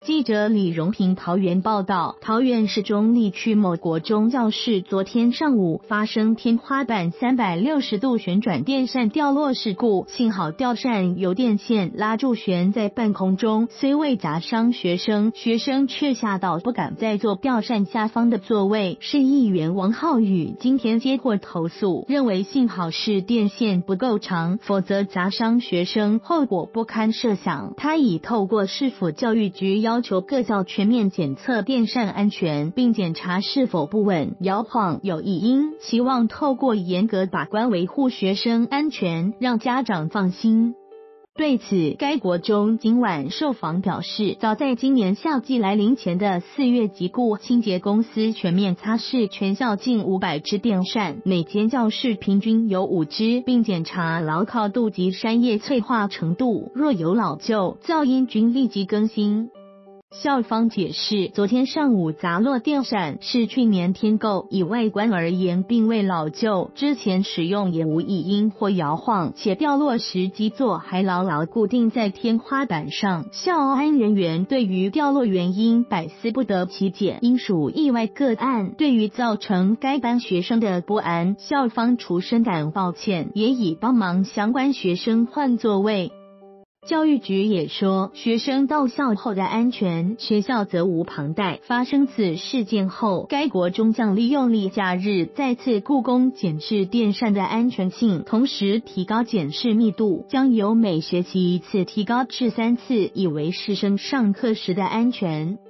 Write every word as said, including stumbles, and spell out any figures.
记者李荣平桃园报道，桃园市中坜区某国中教室昨天上午发生天花板三百六十度旋转电扇掉落事故，幸好吊扇由电线拉住悬在半空中，虽未砸伤学生，学生却吓到不敢再坐吊扇下方的座位。市议员王浩宇今天接获投诉，认为幸好是电线不够长，否则砸伤学生后果不堪设想。他已透过市府教育局要求各校全面检测电扇安全，并检查是否不稳、摇晃、有异音，期望透过严格把关维护学生安全，让家长放心。对此，该国中今晚受访表示，早在今年夏季来临前的四月即雇清洁公司全面擦拭全校近五百只电扇，每间教室平均有五只，并检查牢靠度及扇叶脆化程度，若有老旧、噪音均立即更新。校方解释，昨天上午砸落电扇是去年添购，以外观而言并未老旧，之前使用也无异音或摇晃，且掉落时基座还牢牢固定在天花板上。校安人员对于掉落原因百思不得其解，应属意外个案。对于造成该班学生的不安，校方除深感抱歉，也已帮忙相关学生换座位。教育局也说，学生到校后的安全，学校责无旁贷。发生此事件后，该国中将利用例假日再次雇工检视电扇的安全性，同时提高检视密度，将由每学期一次提高至三次，以维师生上课时的安全。